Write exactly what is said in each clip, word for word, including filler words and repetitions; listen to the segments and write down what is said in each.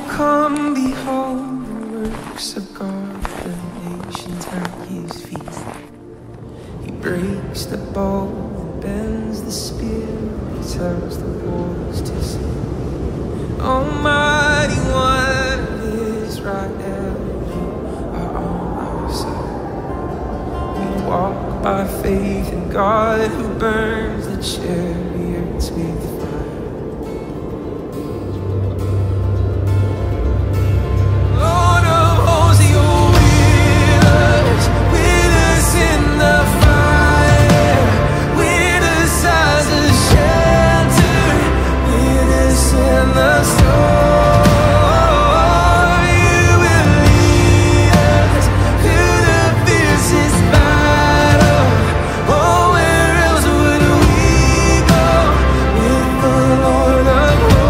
come behold the works of God, the nations at his feet. He breaks the bow and bends the spear, he tells the waters to cease. Almighty One of Israel, you are on our side. We walk by faith in God who burns the chariots with fire. Lord of hosts, you're with us, with us in the fire, with us as a shelter, with us in the storm. You will lead us through the fiercest battle. Oh, where else would we go with the Lord of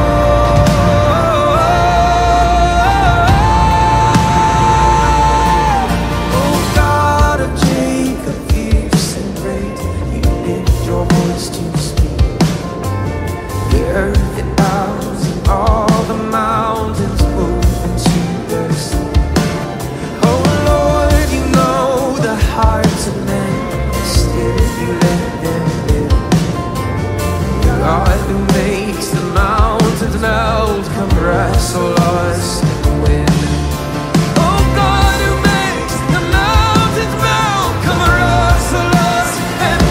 hosts? Oh, God of Jacob, fierce and great, you lift your voice to speak. The earth it bows and all the mountains move into the sea. Oh Lord, you know the hearts of men, still you let them live. God who makes the mountains melt, come wrestle us and win. Oh God who makes the mountains melt, come wrestle us and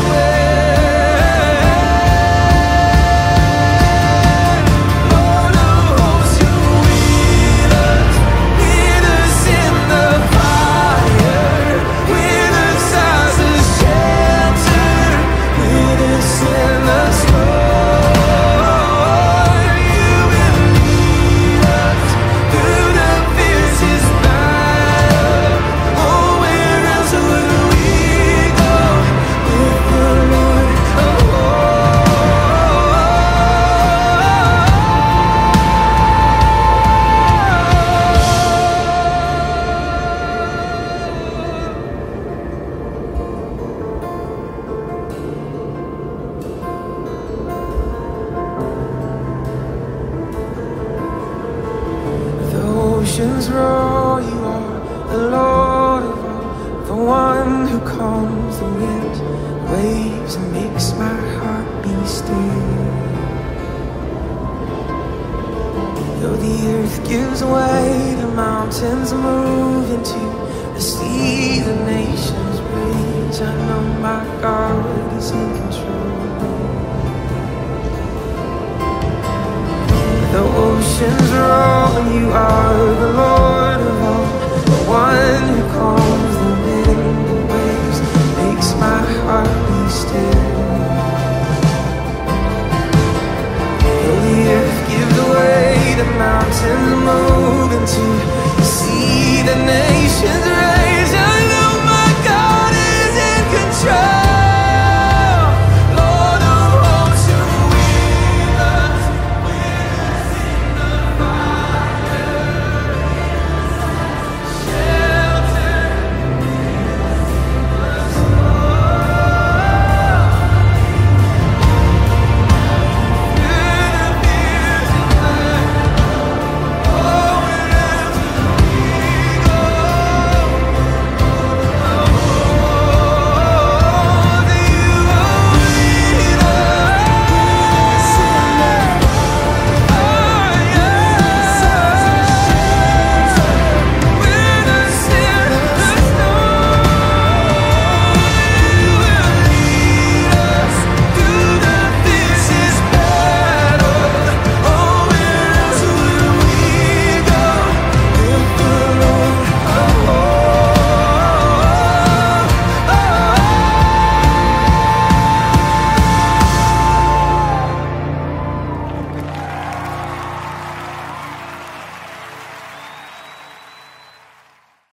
win. Lord of hosts, you're with us, with us in the fire, with us as a shelter, with us in the storm. You will lead us through the fiercest battle. Oh, where else would we go with the Lord of The oceans roar, you are the Lord of all, the one who calms the wind, waves and makes my heart be still. Though the earth gives way, the mountains move into the sea, the nations rage. I know my God is in control. The oceans roar, you are the Lord of all, the one who calms the wind and waves, makes my heart be still. Though the earth gives way, the mountains move into